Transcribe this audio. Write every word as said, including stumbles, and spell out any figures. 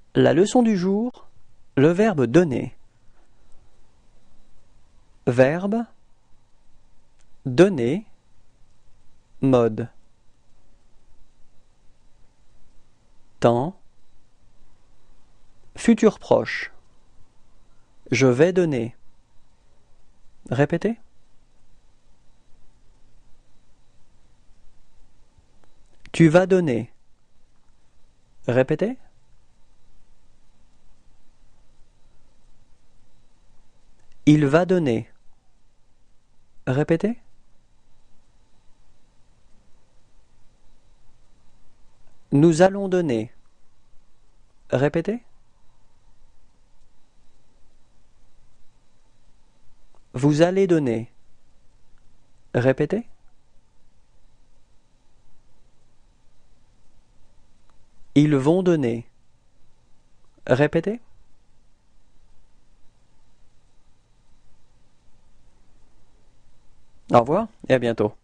La leçon du jour, le verbe donner. Verbe, donner, mode. Temps, futur proche. Je vais donner. Répétez. Tu vas donner. Répétez. Il va donner. Répétez. Nous allons donner. Répétez. Vous allez donner. Répétez. Ils vont donner. Répétez. Au revoir et à bientôt.